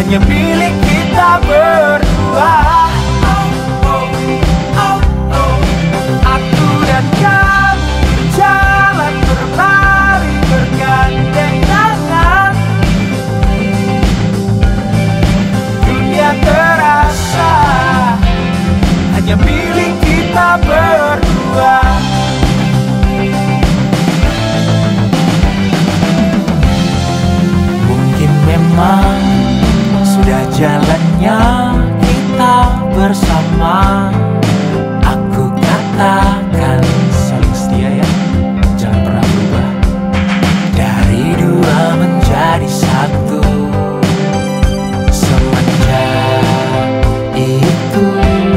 hanya milik kita berdua. Aku dan kamu jalan berlari bergandeng tangan. Dunia terasa hanya milik kita berdua. Mungkin memang sudah jalannya kita bersama. Aku katakan saling setia ya, jangan pernah berubah. Dari dua menjadi satu. Semenjak itu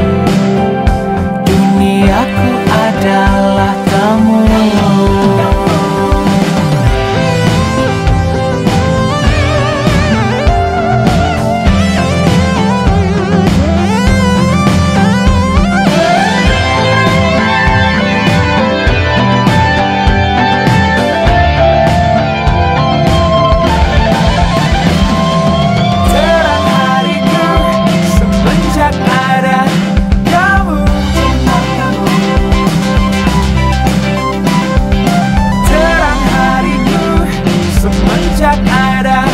duniaku adalah kamu. Terang hariku semenjak ada kamu. Terang hariku semenjak ada